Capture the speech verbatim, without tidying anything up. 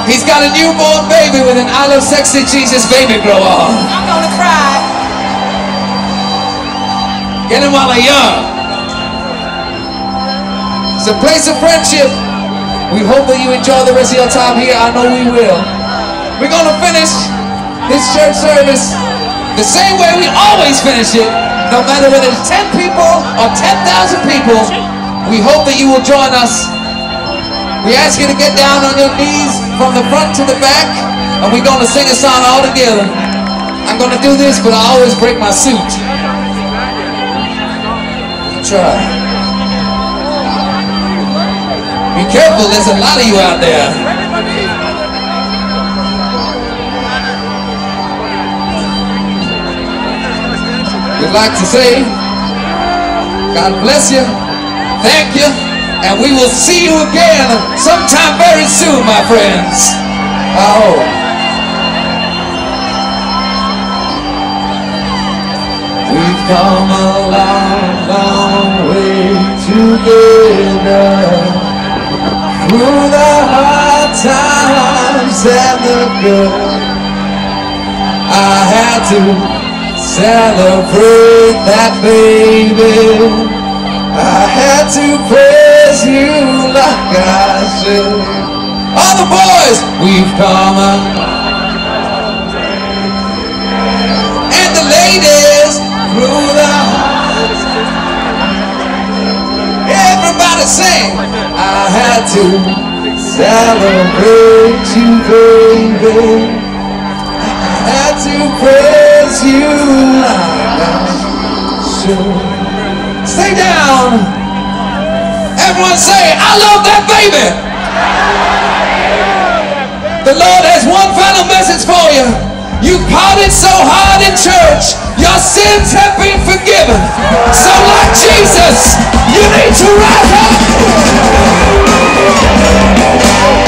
He's got a newborn baby with an I Love Sexy Jesus baby glow on. I'm gonna cry. Get him while they're young. It's a place of friendship. We hope that you enjoy the rest of your time here. I know we will. We're gonna finish this church service the same way we always finish it. No matter whether it's ten people or ten thousand people, we hope that you will join us. We ask you to get down on your knees from the front to the back, and we're gonna sing a song all together. I'm gonna do this, but I always break my suit. Try. Be careful, there's a lot of you out there. We'd like to say, God bless you, thank you, and we will see you again sometime very soon, my friends. I hope. We've come a long, long way together. Through the hard times and the good, I had to celebrate that, baby. I had to praise you like I should. All the boys, we've come a long way. And the ladies, through the hard times. Everybody sing. I had to celebrate you, baby. I had to praise you like I should. Stay down. Everyone say, I love that baby. The Lord has one final message for you. You partied so hard in church, your sins have been forgiven. So like Jesus, you need to rise up.